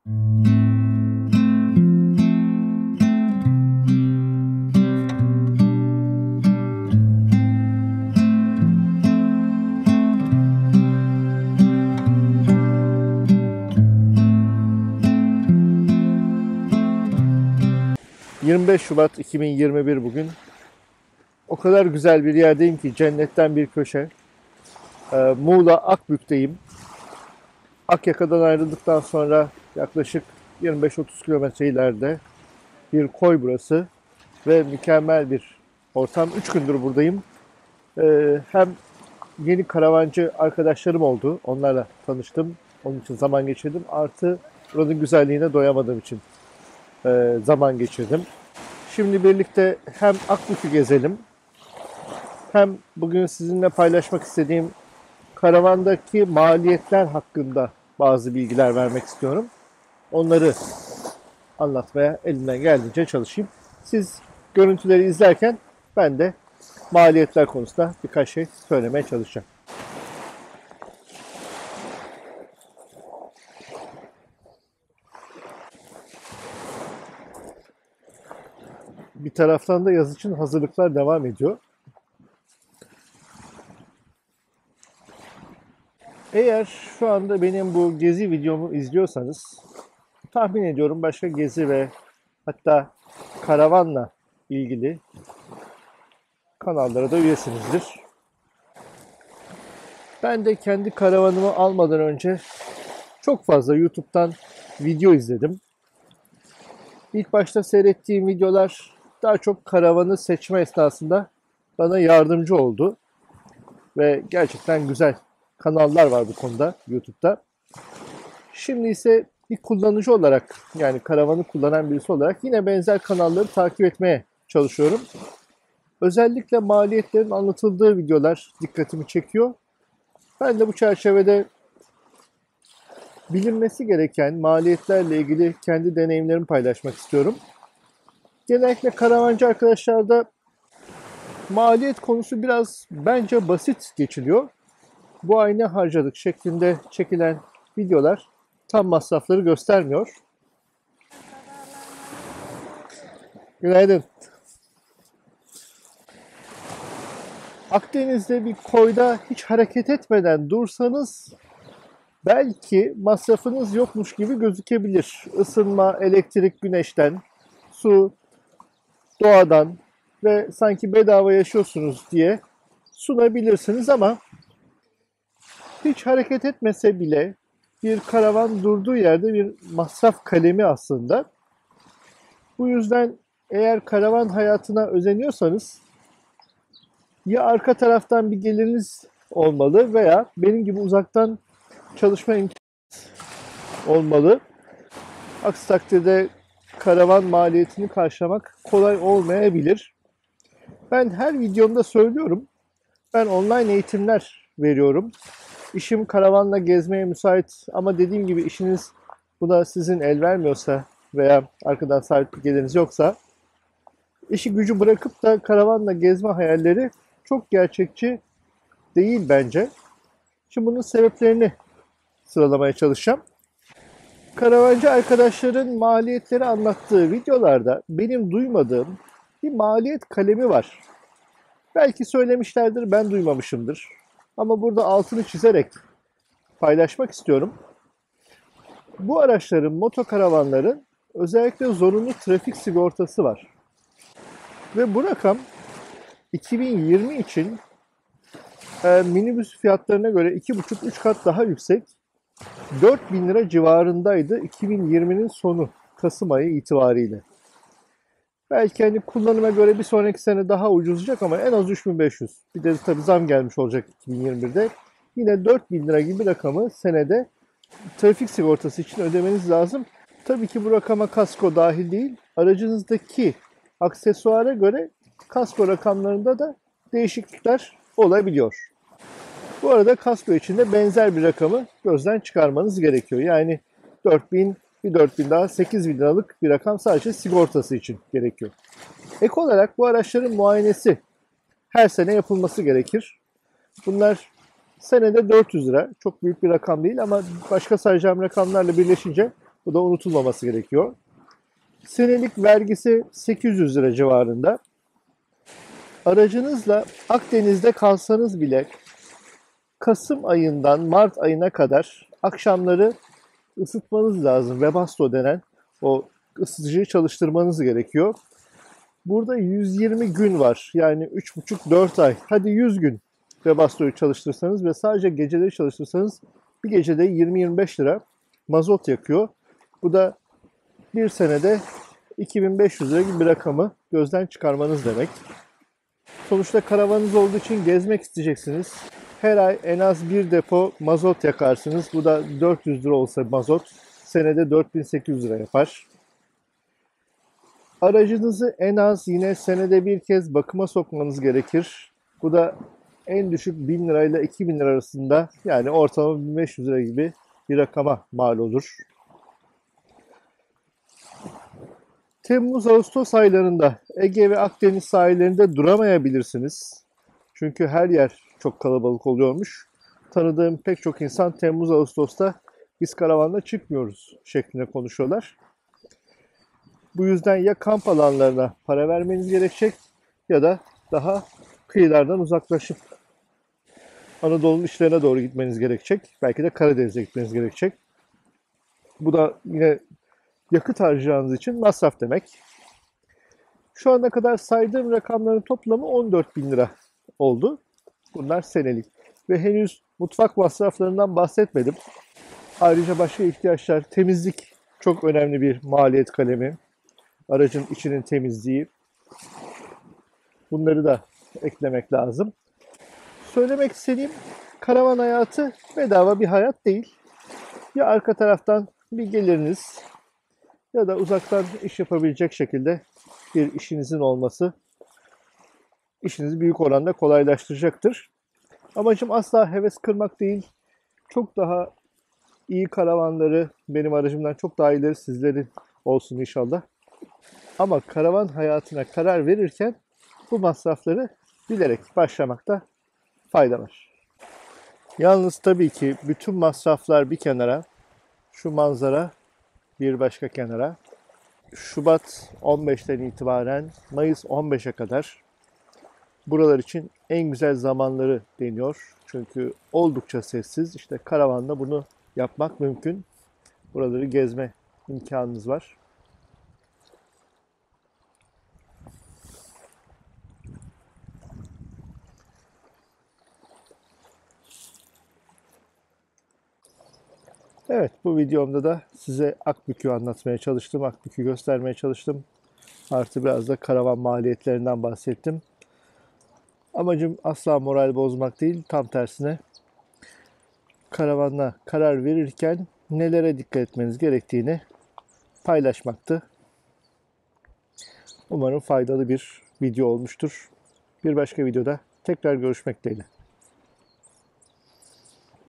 ...25 Şubat 2021 bugün. O kadar güzel bir yerdeyim ki, cennetten bir köşe. Muğla Akbük'teyim. Akyaka'dan ayrıldıktan sonra yaklaşık 25-30 kilometre ileride bir koy burası. Ve mükemmel bir ortam. 3 gündür buradayım. Hem yeni karavancı arkadaşlarım oldu. Onlarla tanıştım. Onun için zaman geçirdim. Artı buranın güzelliğine doyamadığım için zaman geçirdim. Şimdi birlikte hem Akbük'ü gezelim, hem bugün sizinle paylaşmak istediğim karavandaki maliyetler hakkında bazı bilgiler vermek istiyorum. Onları anlatmaya elimden geldiğince çalışayım. Siz görüntüleri izlerken ben de maliyetler konusunda birkaç şey söylemeye çalışacağım. Bir taraftan da yaz için hazırlıklar devam ediyor. Eğer şu anda benim bu gezi videomu izliyorsanız, tahmin ediyorum başka gezi ve hatta karavanla ilgili kanallara da üyesinizdir. Ben de kendi karavanımı almadan önce çok fazla YouTube'dan video izledim. İlk başta seyrettiğim videolar daha çok karavanı seçme esnasında bana yardımcı oldu. Ve gerçekten güzel kanallar var bu konuda YouTube'da. Şimdi ise bir kullanıcı olarak, yani karavanı kullanan birisi olarak yine benzer kanalları takip etmeye çalışıyorum. Özellikle maliyetlerin anlatıldığı videolar dikkatimi çekiyor. Ben de bu çerçevede bilinmesi gereken maliyetlerle ilgili kendi deneyimlerimi paylaşmak istiyorum. Genellikle karavancı arkadaşlarda maliyet konusu biraz bence basit geçiliyor. Bu ay ne harcadık şeklinde çekilen videolar tam masrafları göstermiyor. Günaydın. Akdeniz'de bir koyda hiç hareket etmeden dursanız belki masrafınız yokmuş gibi gözükebilir. Isınma, elektrik güneşten, su doğadan ve sanki bedava yaşıyorsunuz diye sunabilirsiniz ama hiç hareket etmese bile bir karavan durduğu yerde bir masraf kalemi aslında. Bu yüzden eğer karavan hayatına özeniyorsanız ya arka taraftan bir geliriniz olmalı veya benim gibi uzaktan çalışma imkanı olmalı. Aksi takdirde karavan maliyetini karşılamak kolay olmayabilir. Ben her videomda söylüyorum. Ben online eğitimler veriyorum. İşim karavanla gezmeye müsait ama dediğim gibi işiniz buna sizin el vermiyorsa veya arkadan sabit bir geliriniz yoksa işi gücü bırakıp da karavanla gezme hayalleri çok gerçekçi değil bence. Şimdi bunun sebeplerini sıralamaya çalışacağım. Karavancı arkadaşların maliyetleri anlattığı videolarda benim duymadığım bir maliyet kalemi var. Belki söylemişlerdir, ben duymamışımdır. Ama burada altını çizerek paylaşmak istiyorum. Bu araçların, motokaravanların özellikle zorunlu trafik sigortası var. Ve bu rakam 2020 için minibüs fiyatlarına göre 2,5-3 kat daha yüksek. 4.000 lira civarındaydı 2020'nin sonu, Kasım ayı itibariyle. Belki hani kullanıma göre bir sonraki sene daha ucuzlayacak ama en az 3.500. Bir de tabii zam gelmiş olacak 2021'de. Yine 4.000 lira gibi rakamı senede trafik sigortası için ödemeniz lazım. Tabii ki bu rakama kasko dahil değil. Aracınızdaki aksesuara göre kasko rakamlarında da değişiklikler olabiliyor. Bu arada kasko için de benzer bir rakamı gözden çıkarmanız gerekiyor. Yani 4.000, bir 4.000 daha 8.000 liralık bir rakam sadece sigortası için gerekiyor. Ek olarak bu araçların muayenesi her sene yapılması gerekir. Bunlar senede 400 lira. Çok büyük bir rakam değil ama başka sayacağım rakamlarla birleşince Bu da unutulmaması gerekiyor. Senelik vergisi 800 lira civarında. Aracınızla Akdeniz'de kalsanız bile Kasım ayından Mart ayına kadar akşamları ısıtmanız lazım. Webasto denen o ısıtıcıyı çalıştırmanız gerekiyor. Burada 120 gün var. Yani 3,5-4 ay. Hadi 100 gün Webasto'yu çalıştırsanız ve sadece geceleri çalıştırsanız bir gecede 20-25 lira mazot yakıyor. Bu da bir senede 2500 lira gibi bir rakamı gözden çıkarmanız demek. Sonuçta karavanınız olduğu için gezmek isteyeceksiniz. Her ay en az bir depo mazot yakarsınız. Bu da 400 lira olsa mazot senede 4800 lira yapar. Aracınızı en az yine senede bir kez bakıma sokmanız gerekir. Bu da en düşük 1000 lirayla 2000 lira arasında, yani ortalama 1500 lira gibi bir rakama mal olur. Temmuz-Ağustos aylarında Ege ve Akdeniz sahillerinde duramayabilirsiniz. Çünkü her yer çok kalabalık oluyormuş. Tanıdığım pek çok insan Temmuz-Ağustos'ta biz karavanla çıkmıyoruz şeklinde konuşuyorlar. Bu yüzden ya kamp alanlarına para vermeniz gerekecek ya da daha kıyılardan uzaklaşıp Anadolu'nun içlerine doğru gitmeniz gerekecek. Belki de Karadeniz'e gitmeniz gerekecek. Bu da yine yakıt harcayacağınız için masraf demek. Şu ana kadar saydığım rakamların toplamı 14 bin lira oldu. Bunlar senelik. Ve henüz mutfak masraflarından bahsetmedim. Ayrıca başka ihtiyaçlar, temizlik çok önemli bir maliyet kalemi. Aracın içinin temizliği. Bunları da eklemek lazım. Söylemek istediğim, karavan hayatı bedava bir hayat değil. Ya arka taraftan bir geliriniz ya da uzaktan iş yapabilecek şekilde bir işinizin olması işinizi büyük oranda kolaylaştıracaktır. Amacım asla heves kırmak değil. Çok daha iyi karavanları, benim aracımdan çok daha iyileri sizlerin olsun inşallah. Ama karavan hayatına karar verirken bu masrafları bilerek başlamakta fayda var. Yalnız tabii ki bütün masraflar bir kenara, şu manzara bir başka kenara. Şubat 15'ten itibaren Mayıs 15'e kadar buralar için en güzel zamanları deniyor. Çünkü oldukça sessiz. İşte karavanla bunu yapmak mümkün. Buraları gezme imkanınız var. Evet, bu videomda da size Akbük'ü anlatmaya çalıştım. Akbük'ü göstermeye çalıştım. Artı biraz da karavan maliyetlerinden bahsettim. Amacım asla moral bozmak değil. Tam tersine karavanla karar verirken nelere dikkat etmeniz gerektiğini paylaşmaktı. Umarım faydalı bir video olmuştur. Bir başka videoda tekrar görüşmek dileğiyle.